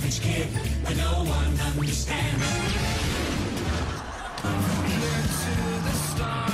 average kid, but no one understands. From here to the stars.